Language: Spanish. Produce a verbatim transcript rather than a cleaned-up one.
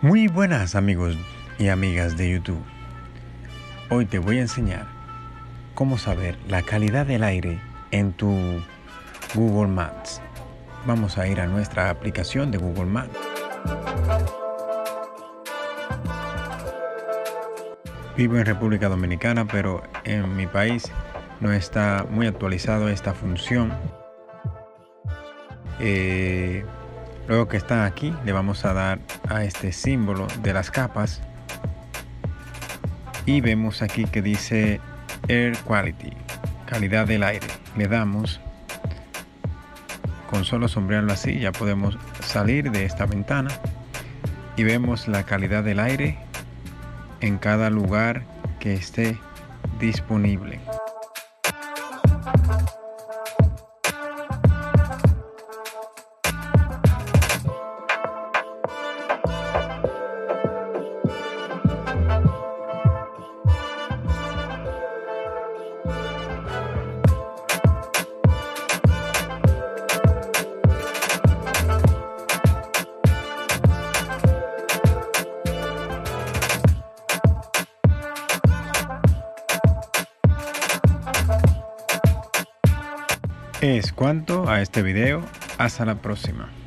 Muy buenas amigos y amigas de YouTube. Hoy te voy a enseñar cómo saber la calidad del aire en tu Google Maps. Vamos a ir a nuestra aplicación de Google Maps. Vivo en República Dominicana, pero en mi país no está muy actualizado esta función. Eh, luego que está aquí, le vamos a dar a este símbolo de las capas y vemos aquí que dice Air Quality, calidad del aire. Le damos, con solo sombrearlo así ya podemos salir de esta ventana y vemos la calidad del aire en cada lugar que esté disponible. Es cuanto a este video. Hasta la próxima.